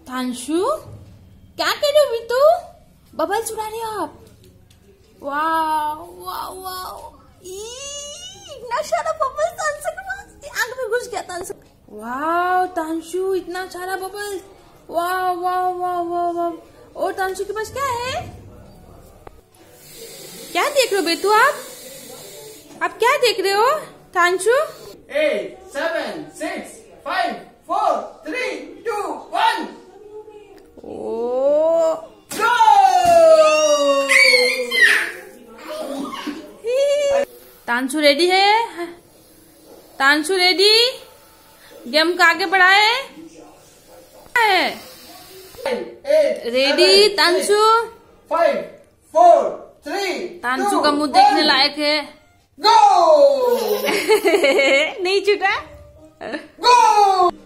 तांशु, क्या कर रहे हो बिट्टू? बबल्स उड़ा रहे हो आप? वाह वाह वाह, इतना सारा बबल्स तांशु के पास, आंख में घुस गया तांशु। वाह तांशु, इतना सारा बबल्स, वाह वाह वाह वाह वाह। और तांशु के पास क्या है? क्या देख रहे हो बेटू आप क्या देख रहे हो तांशु? 8, 7, 6, 5, 4, 3, 2, 1 ओ go! तांशु रेडी है? तांशु रेडी? गेम का आगे बढ़ाए? रेडी तांशु? 5, 4, 3, तांशु का मुंह देखने लायक है। go! नहीं छूटा। go!